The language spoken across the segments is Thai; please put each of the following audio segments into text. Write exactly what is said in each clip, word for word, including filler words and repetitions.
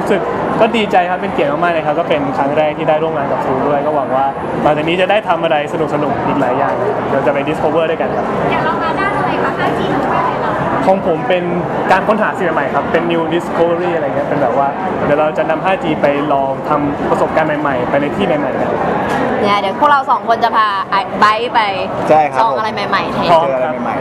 รู้สึกก็ดีใจครับเป็นเกียรติมากๆเลยครับก็เป็นครั้งแรกที่ได้ร่วมงานกับ True ด้วยก็หวังว่าหลังจากนี้จะได้ทำอะไรสนุกๆอีกหลายอย่างเดี๋ยวจะไป discover ด้วยกันครับอยากลองมาด้านอะไรคะ ห้าจี หรือว่าอะไรเราของผมเป็นการค้นหาสิ่งใหม่ๆครับเป็น new discovery อะไรเงี้ยเป็นแบบว่าเดี๋ยวเราจะนำ ห้าจี ไปลองทำประสบการณ์ใหม่ๆไปในที่ใหม่ๆกันเนี่ยเดี๋ยวพวกเราสองคนจะพาไบค์ไปลองอะไรใหม่ๆเทเจออะไรใหม่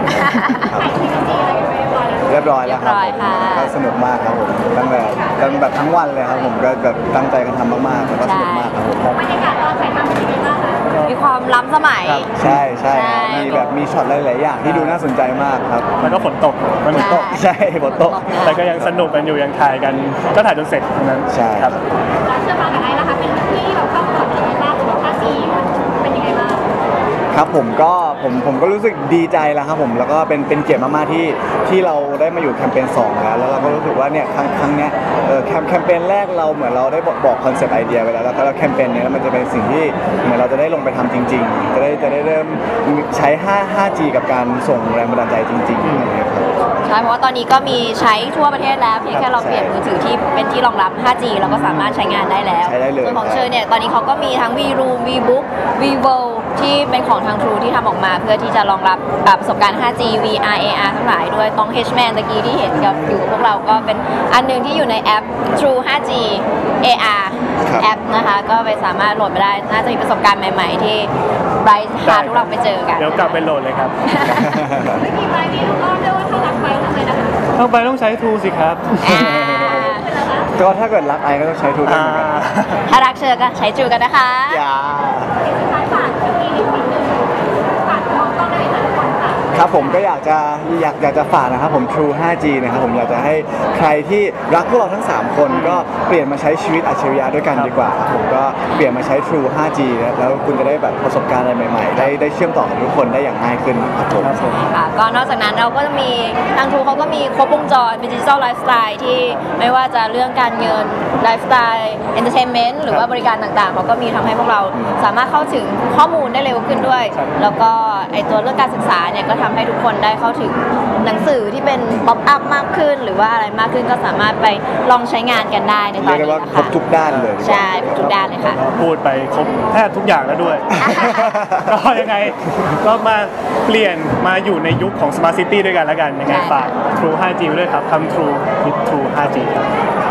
ๆเรียบร้อยแล้วครับก็สนุกมากครับผมตั้งแต่ตั้งแบบทั้งวันเลยครับผมก็แบบตั้งใจกันทำมากๆแล้วก็สนุกมากครับผมบรรยากาศตอนถ่ายทำเป็นยังไงบ้างคะมีความล้ำสมัยใช่ใช่มีแบบมีช็อตหลายๆอย่างที่ดูน่าสนใจมากครับแล้วก็ฝนตกฝนตกใช่ฝนตกแต่ก็ยังสนุกกันอยู่ยังถ่ายกันก็ถ่ายจนเสร็จนั้นใช่ครับแล้วเชื่อฟังกับไอ้นะคะเป็นที่เราเข้าก่อนเป็นยังไงบ้างหรือว่า ห้าจี เป็นยังไงบ้างครับผมก็ผมผมก็รู้สึกดีใจแล้วครับผมแล้วก็เป็นเป็นเกียรติมากๆที่ที่เราได้มาอยู่แคมเปญสองแล้วแล้วเราก็รู้สึกว่าเนี่ยครั้งครั้งเนี้ยเออแคมแคมเปญแรกเราเหมือนเราได้บอกบอกคอนเซปต์ไอเดียไปแล้วแล้วก็แคมเปญนี้มันจะเป็นสิ่งที่เหมือนเราจะได้ลงไปทำจริงๆจะได้จะได้เริ่มใช้ ห้าจี กับการส่งแรงบันดาลใจจริงๆอะไรครับใช่เพราะว่าตอนนี้ก็มีใช้ทั่วประเทศแล้วเพียงแค่เราเปลี่ยนมือถือที่เป็นที่รองรับ ห้าจี เราก็สามารถใช้งานได้แล้วส่วนของเชอร์เนี่ยตอนนี้เขาก็มีทั้ง V-Room V-Book V-World ที่เป็นของทาง True ที่ทำออกมาเพื่อที่จะรองรับประสบการณ์ ห้าจี วี อาร์ เอ อาร์ ทั้งหลายด้วยต้อง H Man ตะกี้ที่เห็นกับอยู่กับพวกเราก็เป็นอันนึงที่อยู่ในแอป True ห้าจี เอ อาร์ แอปนะคะก็ไปสามารถโหลดมาได้น่าจะมีประสบการณ์ใหม่ๆที่ไบรท์พาทุกเราไปเจอกันเดี๋ยวกลับไปโหลดเลยครับไม่มีไบรท์นี่เราก็เรียกว่าถ้ารักไบรท์ทำไมนะคะต้องไปต้องใช้ True สิครับก็ถ้าเกิดรักไอก็ต้องใช้ True ด้วยเหมือนกันถ้ารักเชอก็ใช้ True กันนะคะอย่าสุดท้ายฝากที่นิดนึงฝากมองกล้องได้เลยทุกคนค่ะครับผมก็อยากจะอยากอยากจะฝากนะครับผม True ห้าจี นะครับผมอยากจะให้ใครที่รักพวกเราทั้งสามคนก็เปลี่ยนมาใช้ชีวิตอัจฉริยะด้วยกันดีกว่าครับผมก็เปลี่ยนมาใช้ True ห้าจี แล้วคุณจะได้แบบประสบการณ์อะไรใหม่ๆได้ได้เชื่อมต่อกับทุกคนได้อย่างง่ายขึ้นครับผมค่ะก็นอกจากนั้นเราก็จะมีทาง True เขาก็มีครบวงจรเป็นดิจิทัลไลฟ์สไตล์ที่ไม่ว่าจะเรื่องการเงินไลฟ์สไตล์เอนเตอร์เทนเมนต์หรือว่าบริการต่างๆเขาก็มีทำให้พวกเราสามารถเข้าถึงข้อมูลได้เร็วขึ้นด้วยแล้วก็ไอตัวเรื่องการศึกษาเนี่ยก็ทำให้ทุกคนได้เข้าถึงหนังสือที่เป็นป๊อปอัพมากขึ้นหรือว่าอะไรมากขึ้นก็สามารถไปลองใช้งานกันได้ในตอนนี้นะคะครบทุกด้านเลยใช่ทุกด้านเลยค่ะพูดไปครบแทบทุกอย่างแล้วด้วยก็ยังไงก็มาเปลี่ยนมาอยู่ในยุคของ Smart City ด้วยกันแล้วกันยังไงฝาก True ห้าจี ด้วยครับทำ True with True ห้าจี ครับ